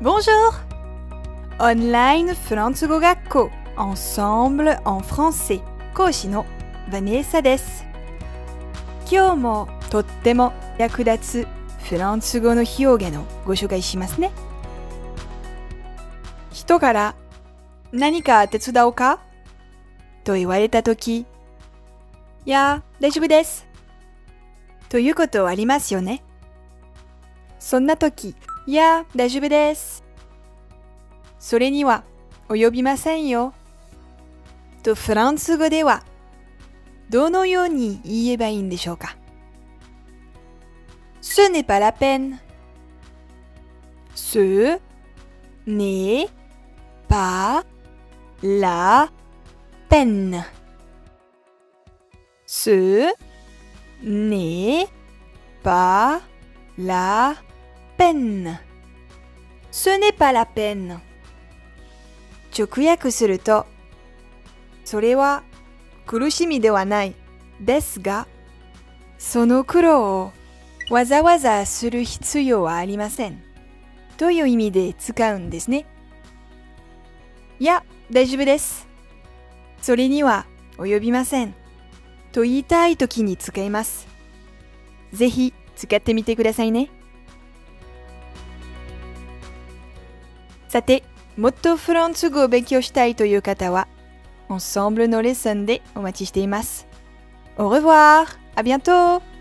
Bonjour! Online フランス語学校 Ensemble en français 講師のヴァネッサです。今日もとっても役立つフランス語の表現をご紹介しますね。人から何か手伝おうかと言われたとき、いや、大丈夫です。ということありますよね。そんなとき、いや、大丈夫です。それには及びませんよ。とフランス語ではどのように言えばいいんでしょうか。Ce n'est pas la peine. Ce n'est pas la peine. Ce n'est pas la peine. Ce n'est pas la peine. 直訳すると、それは苦しみではないですが、その苦労をわざわざする必要はありません。という意味で使うんですね。いや、大丈夫です。それには及びません。と言いたいときに使います。ぜひ使ってみてくださいね。さて、もっとフランス語を勉強したいという方は、Ensembleのレッスンでお待ちしています。Au revoir! À bientôt!